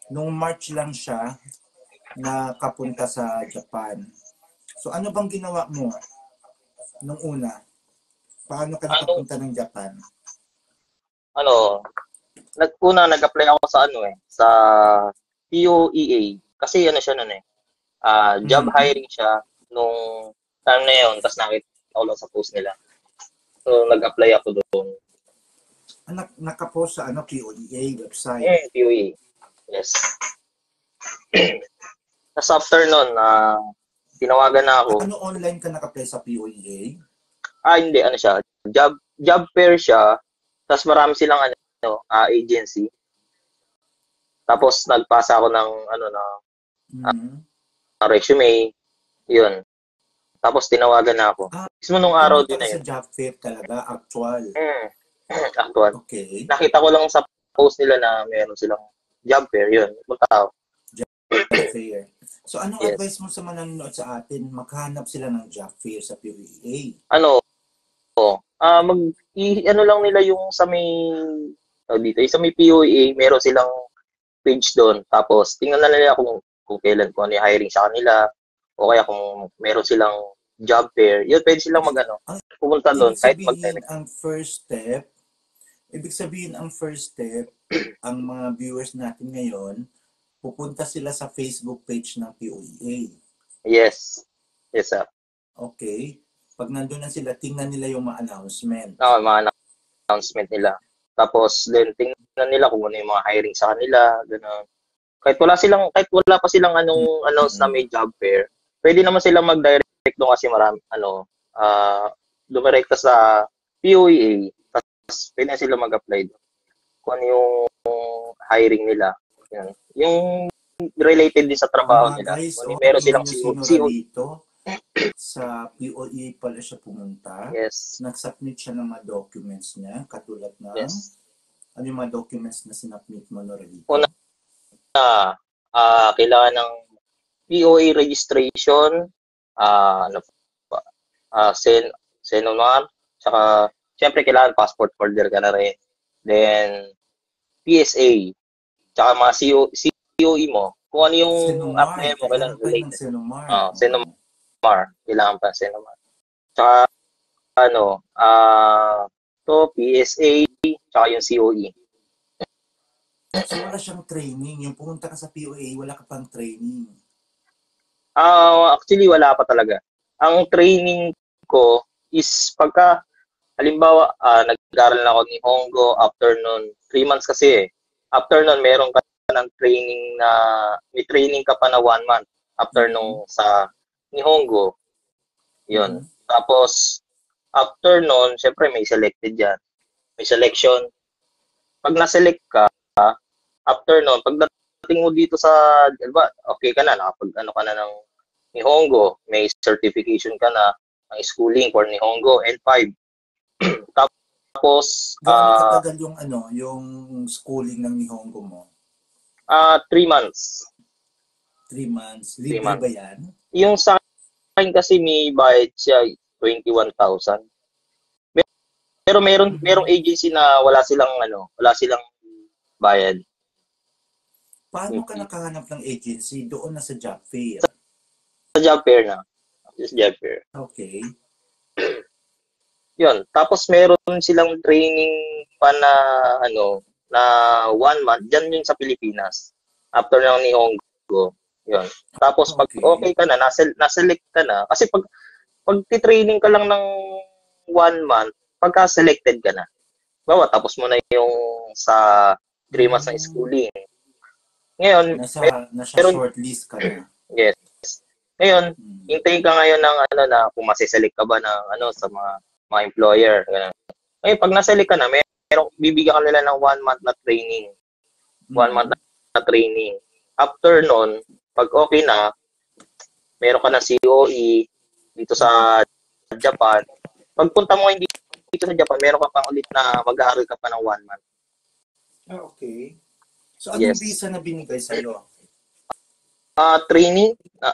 Nung March lang siya nakapunta sa Japan. So ano bang ginawa mo nung una? Paano ka Ano, nakapunta ng Japan? ano, nag-apply ako sa ano eh, sa POEA. Kasi ano siya nun eh, job Mm. hiring siya nung time na yun, tapos nakita ko lang sa post nila. So, nag-apply ako doon. Nakapost sa ano, POEA website. POEA. Yes. Tapos after nun, tinawagan na ako. Ano online ka nakaplay sa POEA? Hindi, ano siya, job fair siya, tapos marami silang agency. Tapos nagpasa ako ng ano na Mm. resume, yun. Tapos tinawagan na ako. Ah, Mismo nung araw pumunta din ka na sa yun. job fair talaga, actual. Mm. Actual. Okay. Nakita ko lang sa post nila na meron silang job fair, yun. Punta ako. Job fair. So anong Yes. advice mo sa manonood sa atin? Maghanap sila ng job fair sa POEA. Ano, ano lang nila yung sa may, dito, sa may POA, meron silang page doon. Tapos, tingnan na nila kung kailan, kung ano yung hiring sa kanila, o kaya kung meron silang job fair. Yun, pwede silang Ang pumunta doon, ibig kahit sabihin, mag-direct. ang first step, ang mga viewers natin ngayon, pupunta sila sa Facebook page ng POEA. Yes. Yes, sir. Okay? Pag nandun na sila, tingnan nila yung mga announcement. Mga announcement nila. Tapos, then, tingnan nila kung ano yung mga hiring sa kanila, gano'n. Kahit wala pa silang announce na Mm-mm. may job fair, pwede naman silang mag-direct doon kasi marami, dumirekta sa POEA, tapos pwede na sila mag-apply doon. Kung ano yung hiring nila. Yan. Yung related din sa trabaho Mga nila. guys, Kung oh, meron tingnan silang nyo si CO. Noralito. Sa POEA pala siya pumunta. Yes. Nag-submit siya ng mga documents niya, katulad ng, Yes. ano yung mga documents na sinubmit mo, Una, Noralito? kailangan ng POA registration, ano pa, Senomar, saka, syempre kailangan passport holder ka na rin. Then, PSA, tsaka mga COE mo, kung ano yung Senomar, apply mo, kailangan kailangan pa yun ng related. Senomar. Oo. Senomar, kailangan pa Senomar. Tsaka, PSA, tsaka yung COE. So wala siyang training. Yung pumunta ka sa POA, wala ka pang training. Actually, wala pa talaga. Ang training ko is pagka, halimbawa, nag-aaral na ako ni Hongo after nun, 3 months kasi eh. After nun, meron ka ng training na, may training ka pa na 1 month after Mm-hmm. nung sa ni Hongo. Yun. Mm-hmm. Tapos, after nun, syempre may selected yan. May selection. Pag na-select ka, after nun, pagdating mo dito sa, diba, okay ka na, nakapag-ano ka na ng Nihongo, may certification ka na ng schooling for Nihongo N5. Tapos, Gaano katagal yung ano, yung schooling ng Nihongo mo? 3 months. 3 months. 3 Libre ba months. yan? Yung sa akin kasi may bayad siya 21,000. Pero merong Mm-hmm. agency na wala silang bayad. Paano ka Mm-hmm. nakahanap ng agency? Doon na sa job fair. Sa job fair na. Sa job fair. Okay. Yun. Tapos meron silang training pa na na 1 month. Diyan yun sa Pilipinas. After ng Nihongo. Yun. Tapos pag Okay. okay ka na, naselect ka na. Kasi pag titraining ka lang ng 1 month, pagka selected ka na. Bawa, tapos mo na yung sa 3 months ng Mm, schooling. Ngayon, nasa meron, shortlist ka na. yes. Ngayon, Mm. hintayin ka ngayon ng na kung masiselect ka ba ng sa mga employer. Ganun. Ngayon, pag naselect ka na, bibigyan ka nila ng 1 month na training. 1 month Mm. na training. After nun, pag okay na, meron ka ng COE dito sa Japan. Pagpunta mo hindi dito sa Japan, meron ka pang ulit na mag-aaral ka pa ng 1 month. Okay. So, anong Yes. visa na binigay sa'yo? Training?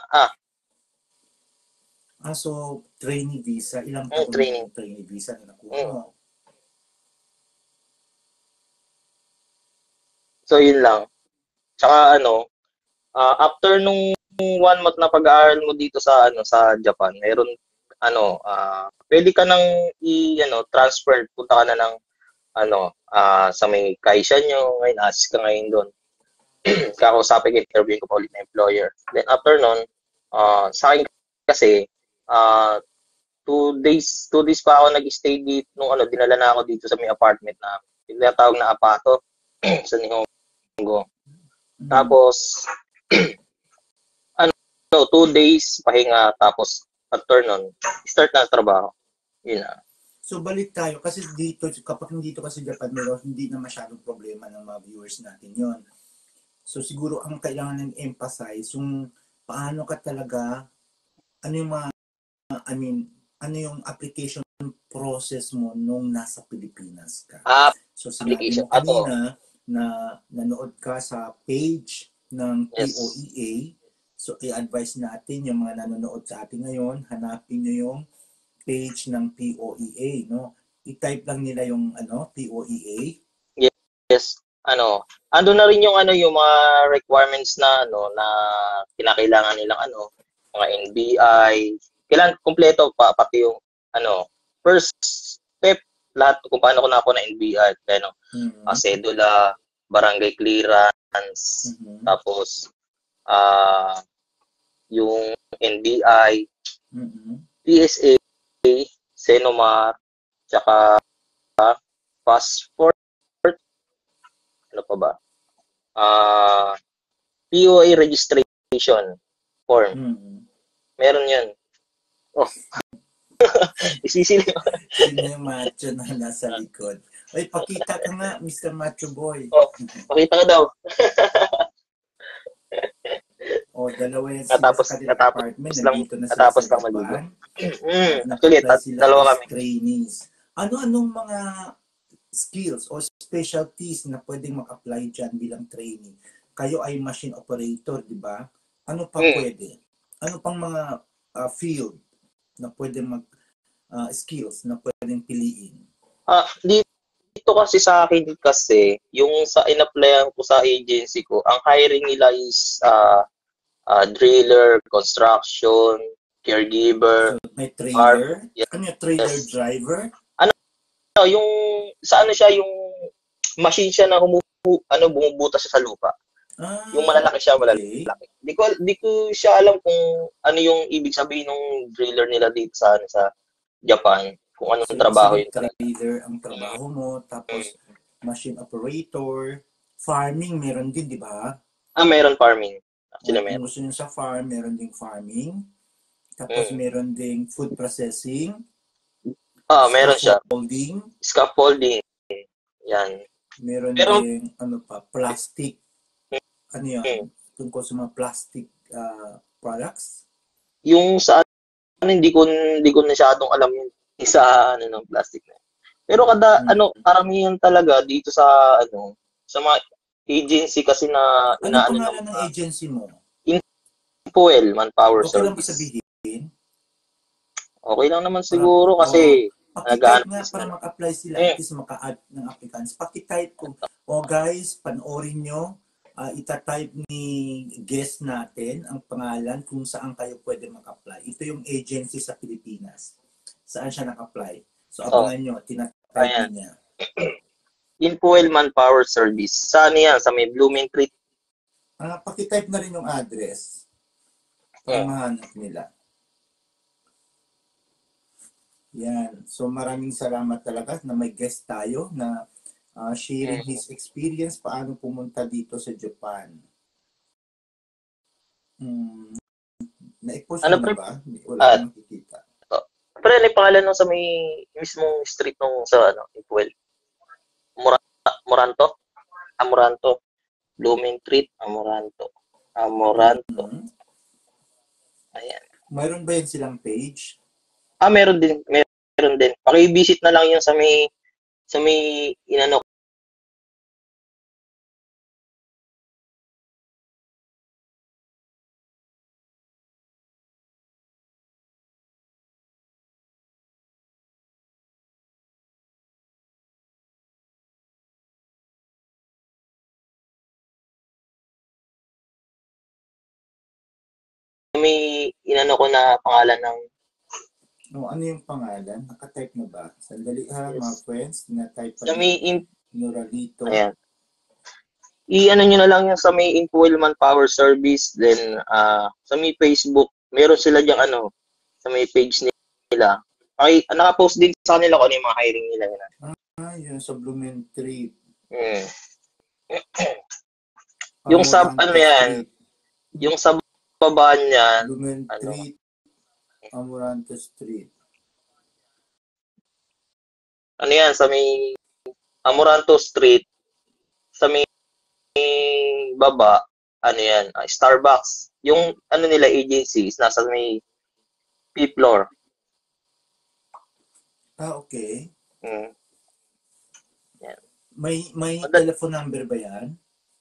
So, trainee visa. Ilang taon yung Training. trainee visa na nakuha Mm. mo? So, yun lang. Tsaka after nung 1 month na pag-aaral mo dito sa sa Japan, meron pwede ka nang transfer, punta ka na ng sa may kaisha nyo, ngayon assist ka ngayon doon. Kakausapin, interview ko pa ulit na employer. Then after nun, sa akin kasi, 2 days pa ako nag-stay dito nung dinala na ako dito sa may apartment na tinatawag na apato sa Nihongo. Tapos, 2 days pahinga, tapos after nun, start na trabaho. Yun na. So balik tayo kasi dito, kapag nandito ka sa Japan, meron hindi na masyadong problema ng mga viewers natin yon. So siguro ang kailangan ng emphasize yung paano ka talaga, ano yung mga, ano yung application process mo nung nasa Pilipinas ka. So sinabi mo kanina na nanood ka sa page ng POEA. So i-advise natin yung mga nanonood sa atin ngayon, hanapin nyo yung page ng POEA, no? I-type lang nila yung POEA. Yes. Ando na rin yung yung mga requirements na na kinakailangan nilang mga NBI. Kailangan kumpleto pati yung first step, lahat kung paano ko nakakuha ng NBI, cedula, barangay clearance, tapos yung NBI, PSA, Senomar, tsaka passport, ano pa ba? POA registration form. Meron yun. Oh. Isisil. Sino yung macho na nasa likod? Ay, pakita ka nga, Mr. Macho Boy. Pakita ka daw. Dalawa yan sila sa kanilang apartment. Nandito na sila sa Japan. Actually, dalawa kami. Trainees. Ano-anong mga skills o specialties na pwedeng mag-apply dyan bilang trainee? Kayo ay machine operator, di ba? Ano pa pwede? Ano pang mga field na pwedeng skills na pwedeng piliin? Dito kasi sa akin yung sa in-applyan ko sa agency ko, ang hiring nila is driller, construction, caregiver. So, may trailer? Ano yung trailer driver? Yung sa siya, yung machine siya na bumubutas siya sa lupa. Yung malalaki siya, malalaki. Di ko siya alam kung ano yung ibig sabihin ng driller nila dito sa Japan, kung anong trabaho yun. Trailer ang trabaho mo, tapos machine operator, farming meron din, di ba? Meron farming. Actually, meron. Kung gusto nyo sa farm, meron ding farming. Tapos meron ding food processing. Meron siya. Scaffolding. Yan. Meron ding plastic. Ano yan? Tungkol sa mga plastic products. Yung sa hindi ko masyadong alam yung isa ng plastic na. Pero karamihan talaga dito sa sa mga agency kasi na ano pangalan ng agency mo? Infuel Manpower Service. Okay lang ba sabihin? Okay lang naman siguro kasi pakitype nga para mag-apply sila at least maka-add ng applicants. Pakitype ko. Guys, panoorin nyo. Itatype ni guest natin ang pangalan kung saan kayo pwede mag-apply. Ito yung agency sa Pilipinas. Saan siya nag-apply? So, abangan nyo. Tinatype niya. Infuel Manpower Service. Saan yan? Sa may Blooming Creek? Pakitype na rin yung address para mahanap nila. Yan. So maraming salamat talaga na may guest tayo na sharing his experience paano pumunta dito sa Japan. Na-post mo na ba? Wala akong makikita. Pero ano yung pangalan nung sa may mismong street nung sa Infuel? Amoranto? Blooming Creek, Amoranto. Ayan. Mayroon ba yan silang page? Meron din. Paki-visit na lang 'yung sa may may inano ko na pangalan ng No, ano yung pangalan? Nakatype na ba? Sandali ha, mga friends. Na-type pa sa may Noralito. ayan. I-ano nyo na lang yung sa may Infuel Manpower Service, then sa may Facebook, meron sila diyang sa may page nila. Okay, naka-post din sa kanila kung ano yung mga hiring nila. Yun sa Blumentritt. Mm. Yung sa, yan, yung sa baba niyan, Blumentritt, Amoranto Street. Ano yan, sa may Amoranto Street, sa may baba, yan, Starbucks. Yung nila agency is nasa may fifth floor. Okay. Yan. May telephone number ba yan?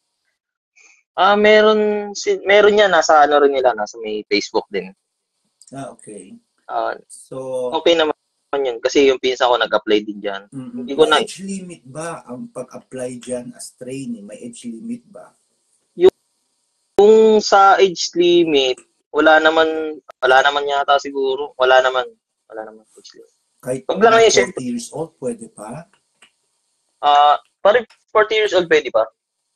Meron yan, nasa rin nila, nasa may Facebook din. Okay. So okay naman yun kasi yung pinsa ko nag-apply din diyan. Hindi ko na age limit ba ang pag-apply diyan as trainee? May age limit ba? Yung sa age limit, wala naman yata siguro. Wala naman age limit. Kahit 40 years old, pwede pa? Parang 40 years old pwede pa.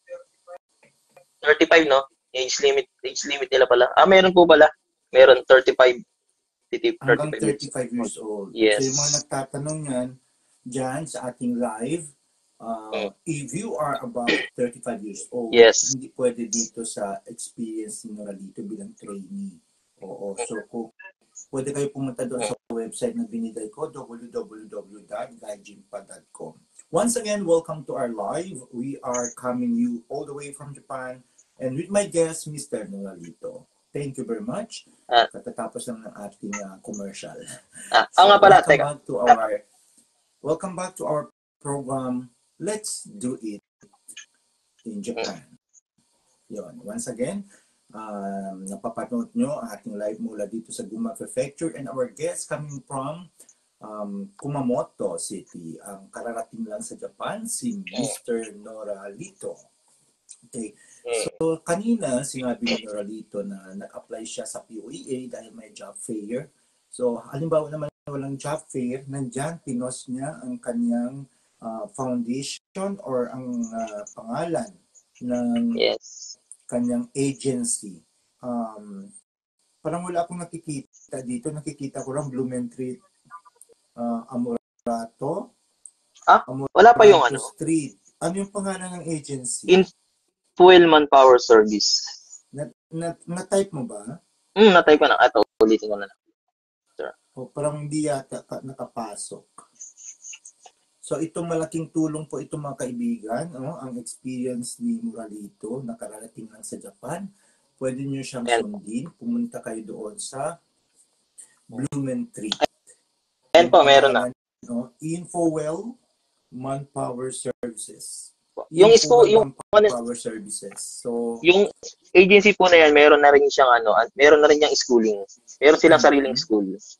35, no? Age limit nila pala. Meron po pala. Meron 35. Hanggang 35 years old. Yes. So yung mga nagtatanong yan, dyan sa ating live, if you are about 35 years old, yes, hindi pwede dito sa experience ni Noralito bilang trainee. Oo. So kung pwede kayo pumunta doon sa website na binigay ko, www.guidejimpa.com. Once again, welcome to our live. We are coming you all the way from Japan and with my guest, Mr. Noralito. Thank you very much. Katatapos lang ng ating commercial. Nga pala, teka. Welcome back to our program, Let's Do It in Japan. Yun. Once again, napapanood nyo ang ating live mula dito sa Gunma Prefecture and our guest coming from Kumamoto City. Ang kararating lang sa Japan, si Mr. Noralito. Okay. So, kanina, sinabi ni Noralito na nag-apply siya sa POEA dahil may job fair. So, halimbawa naman walang job fair, nandyan, pinost niya ang kanyang foundation or ang pangalan ng kanyang agency. Parang wala akong nakikita dito. Nakikita ko lang Blumentritt, Amorato. Wala pa yung Street. Ano yung pangalan ng agency? Infuel Manpower Service. Na-type mo ba? Na-type ko na. Ito, ulitin ko na lang. Sure. Parang hindi yata nakapasok. So, itong malaking tulong po ito mga kaibigan, ang experience ni Noralito na kararating lang sa Japan. Pwede nyo siyang sundin. Pumunta kayo doon sa Blumentritt. Ayan po, meron na. Infuel Manpower Services. Yung Manpower Services. So, yung agency po na yan, meron na rin siyang meron na rin yung schooling. Meron silang sariling school.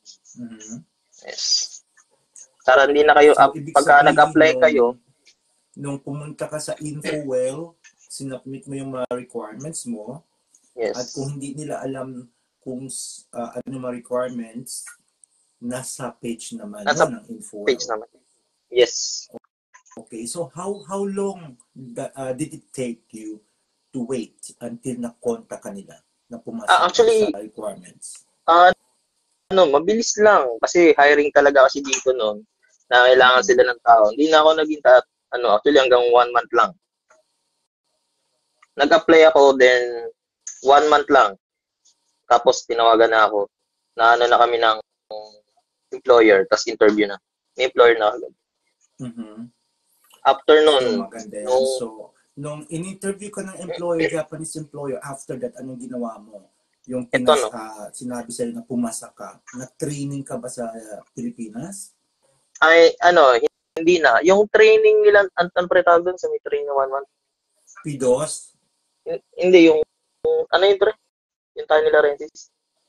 Yes. Para hindi na kayo, pagka nag-apply kayo, nung pumunta ka sa Infuel, sinubmit mo yung mga requirements mo, at kung hindi nila alam kung ano mga requirements, nasa page naman ng Infuel. Page naman. Yes. Okay, so how long did it take you to wait until na-contact ka nila na pumasok sa requirements? Mabilis lang kasi hiring talaga kasi dito noon na kailangan sila ng tao. Hindi na ako naging actually hanggang 1 month lang. Nag-apply ako then 1 month lang. Tapos tinawagan na ako na na kami ng employer, tapos interview na. May employer na agad. After nun, so, nung in-interview ka ng employer, Japanese employer, after that, anong ginawa mo? Yung sinabi sa'yo na pumasa ka, na-training ka ba sa Pilipinas? Hindi na. Yung training nila, ano pre tawag doon sa may training 1 month? PDOS? Hindi, yung yung pre? Yung tayo nila Rensis?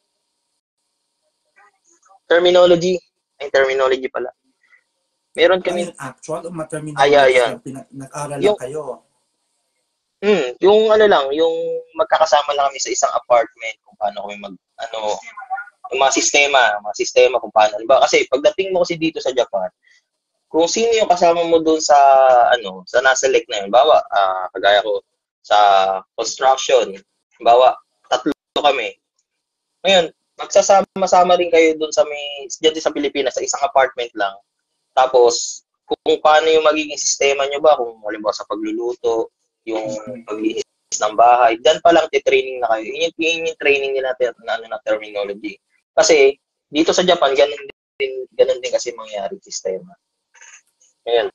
Terminology. Ay, terminology pala. Meron kami actual o ma-terminology nag-aral lang kayo? Yung yung magkakasama lang kami sa isang apartment kung paano kami ano, yung mga sistema kung paano. Diba? Kasi pagdating mo kasi dito sa Japan, kung sino yung kasama mo doon sa sa nasa-select na yun, bawa kagaya ko sa construction, bawa tatlo kami. Ngayon, magsasama-sama rin kayo doon sa diyan din sa Pilipinas sa isang apartment lang. Tapos kung paano yung magiging sistema nyo ba, kung halimbawa sa pagluluto, yung paglinis ng bahay, diyan pa lang titraining na kayo. Yun yung training nila na terminology. Kasi dito sa Japan, ganun din kasi mangyayari sistema. Ayan.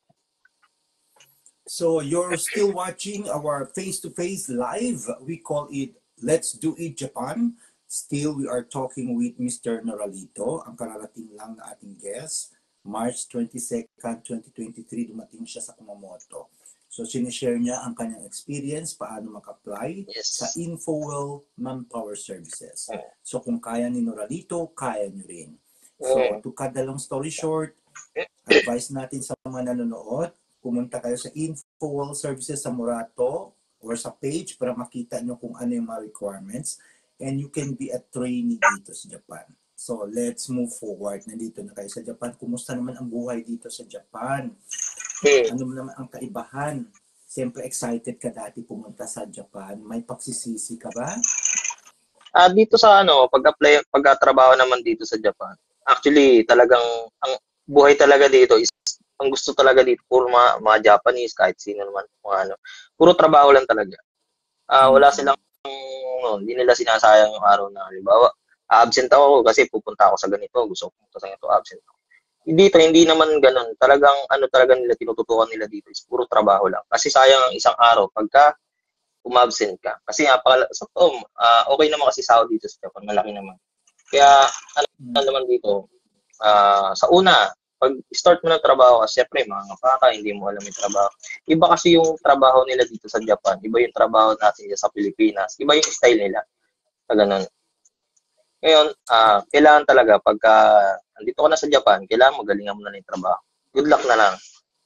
So you're still watching our face-to-face live. We call it Let's Do It Japan. Still, we are talking with Mr. Noralito, ang kararating lang na ating guest. March 22nd, 2023, dumating siya sa Kumamoto. So, sinishare niya ang kanyang experience, paano mag-apply sa InfoWell Manpower Services. So, kung kaya ni Noralito, kaya niyo rin. So, to cut the long story short, advice natin sa mga nanonood, pumunta kayo sa InfoWell Services sa Murato or sa page para makita nyo kung ano yung mga requirements and you can be a trainee dito sa Japan. So, let's move forward. Nandito na kayo sa Japan. Kumusta naman ang buhay dito sa Japan? Ano naman ang kaibahan? Siyempre, excited ka dati pumunta sa Japan. May pagsisisi ka ba? Dito sa pagkatrabaho naman dito sa Japan, actually, talagang, ang buhay talaga dito is, ang gusto talaga dito, puro mga Japanese, kahit sino naman, puro trabaho lang talaga. Wala silang, hindi nila sinasayang yung araw na, halimbawa, absent ako kasi pupunta ako sa ganito, gusto ko pupunta sa ganito, absent ako. Dito, hindi naman ganun. Talagang, talaga nila, tinututukan nila dito is puro trabaho lang. Kasi sayang ang isang araw pagka umabsent ka. Kasi okay naman kasi sahod dito sa Japan, malaki naman. Kaya, naman dito, sa una, pag start mo ng trabaho, syempre, mga ngapaka, hindi mo alam yung trabaho. Iba kasi yung trabaho nila dito sa Japan, iba yung trabaho natin sa Pilipinas, iba yung style nila. Sa ganun. Ngayon, kailangan talaga, pagka andito ka na sa Japan, kailangan mo galingan mo na yung trabaho. Good luck na lang.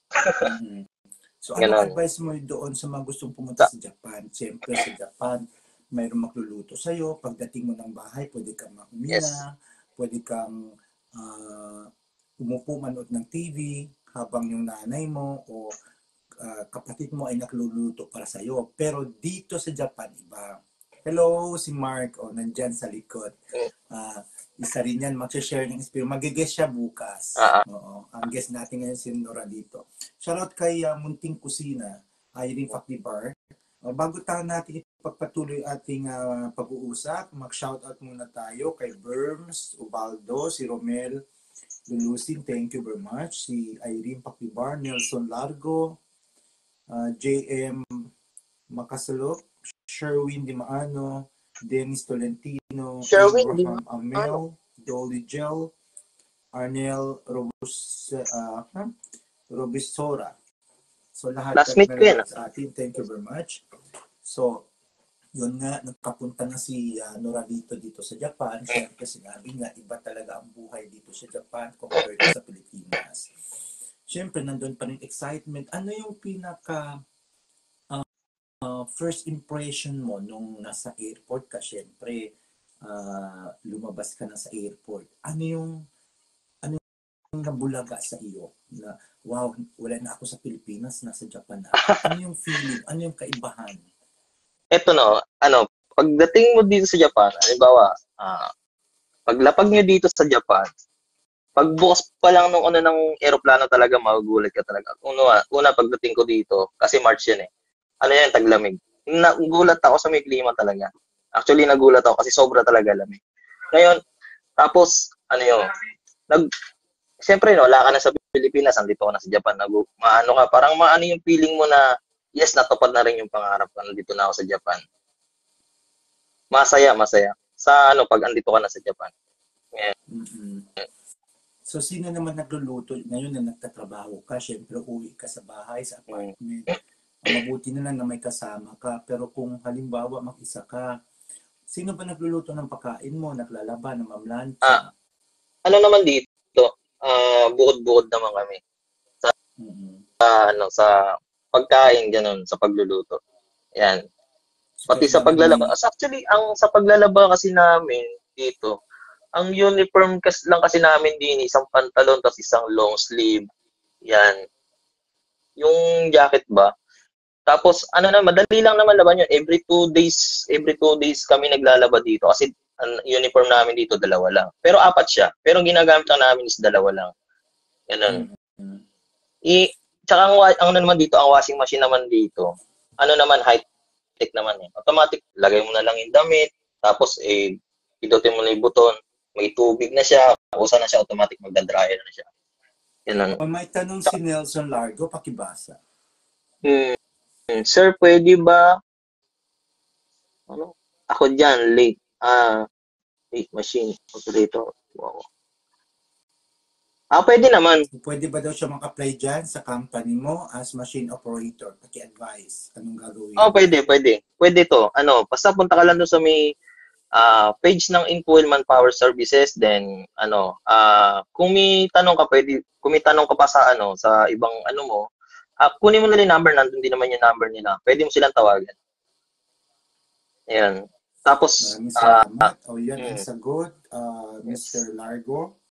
So, ano advice mo doon sa mga gustong pumunta sa Japan? Siyempre, sa Japan, mayroong magluluto sa'yo. Pagdating mo ng bahay, pwede kang mahuminga, pwede kang umupo manood ng TV habang yung nanay mo o kapatid mo ay nagluluto para sa'yo. Pero dito sa Japan, iba. Hello, si Mark, nandyan sa likod. Isa rin yan, mag-share ng experience. Mag-guest siya bukas. Oo. Ang guest natin ngayon si Nora dito. Shoutout kay Munting Kusina, Irene Fakdibar. Bago tayo natin ipagpatuloy ating pag-uusap, mag-shoutout muna tayo kay Berms, Ubaldo, si Romel Lulusin, thank you very much. Si Irene Fakdibar, Nelson Largo, JM Makasalok, Sherwin Dimaano, Dennis Tolentino, Abraham Amel, Dolly Gel, Arnel Robisora. So lahat ng sa atin, thank you very much. So, yun nga, nagkapunta na si Noralito dito sa Japan. Siyempre, sinabi nga, iba talaga ang buhay dito sa Japan compared sa Pilipinas. Siyempre, nandun pa rin excitement. Ano yung pinaka first impression mo nung nasa airport ka? Siyempre, lumabas ka na sa airport. Ano yung nabulaga sa iyo? Na, wow, wala na ako sa Pilipinas, nasa Japan na. Ano yung feeling? Ano yung kaibahan? Eto pagdating mo dito sa Japan, halimbawa, paglapag nyo dito sa Japan, pagbukas pa lang nung ng eroplano talaga, magugulat ka talaga. Una pagdating ko dito, kasi March yun taglamig. Nagulat ako sa may klima talaga. Actually, nagulat ako kasi sobra talaga lamig. Ngayon, tapos, siyempre, wala ka na sa Pilipinas, andito ka na sa Japan, parang yung feeling mo na, yes, natupad na rin yung pangarap ko, nandito na ako sa Japan. Masaya. Sa pag andito ka na sa Japan. Yeah. So, sino naman nagluluto ngayon na nagtatrabaho ka? Siyempre, uwi ka sa bahay, sa apartment. Mabuti na lang na may kasama ka. Pero kung halimbawa mag-isa ka, sino ba nagluluto ng pagkain mo? Naglalaba, namamlansya? Naman dito, bukod-bukod naman kami. Sa pagkain, ganun, sa pagluluto. Yan. Pati sa kailangan may... paglalaba. Actually, ang sa paglalaba kasi namin dito, ang uniform lang kasi namin din, isang pantalon tapos isang long sleeve. Yan. Yung jacket ba? Tapos ano na, madali lang naman laban yun. Every 2 days kami naglalaba dito kasi ang uniform namin dito dalawa lang. Pero apat siya. Pero ang ginagamit lang namin is dalawa lang. Ganun. Mm. Tsaka ang ano naman dito, ang washing machine naman dito, ano naman, high-tech naman eh. Automatic, lagay mo na lang yung damit, tapos pidutin mo na yung buton, may tubig na siya, usa na siya, automatic magdadryer na siya. Ganun. May tanong si Nelson Largo, pakibasa. Sir, pwede ba, ano, ako dyan, late machine operator. Wow. Pwede naman. Pwede ba daw siya maka-apply dyan sa company mo as machine operator? Paki-advise. Anong gagawin? Pwede. Pwede to. Basta punta ka lang doon sa may page ng Incoel Manpower Services, then kung may tanong ka pa sa sa ibang mo, kunin mo na yung number, nandun din naman yung number nila. Pwede mo silang tawagan. Ayan. Tapos maraming salamat. Yan ang sagot, Mr. Largo.